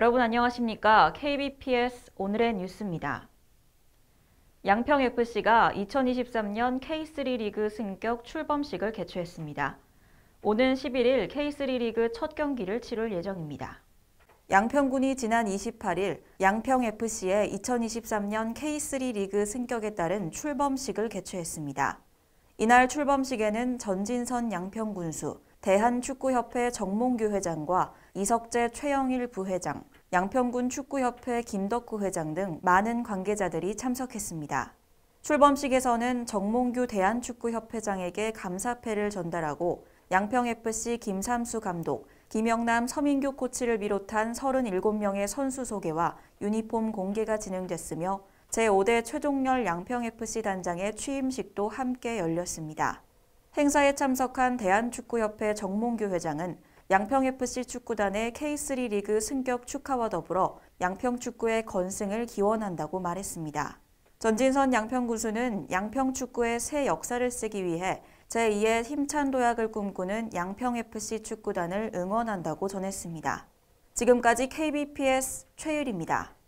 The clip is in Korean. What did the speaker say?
여러분 안녕하십니까? KBPS 오늘의 뉴스입니다. 양평FC가 2023년 K3 리그 승격 출범식을 개최했습니다. 오는 11일 K3 리그 첫 경기를 치를 예정입니다. 양평군이 지난 28일 양평FC의 2023년 K3 리그 승격에 따른 출범식을 개최했습니다. 이날 출범식에는 전진선 양평군수, 대한축구협회 정몽규 회장과 이석재 최영일 부회장, 양평군 축구협회 김덕구 회장 등 많은 관계자들이 참석했습니다. 출범식에서는 정몽규 대한축구협회장에게 감사패를 전달하고 양평FC 김삼수 감독, 김영남 서민규 코치를 비롯한 37명의 선수 소개와 유니폼 공개가 진행됐으며 제5대 최종열 양평FC 단장의 취임식도 함께 열렸습니다. 행사에 참석한 대한축구협회 정몽규 회장은 양평FC 축구단의 K3 리그 승격 축하와 더불어 양평축구의 건승을 기원한다고 말했습니다. 전진선 양평군수는 양평축구의 새 역사를 쓰기 위해 제2의 힘찬 도약을 꿈꾸는 양평FC 축구단을 응원한다고 전했습니다. 지금까지 KBPS 최유리입니다.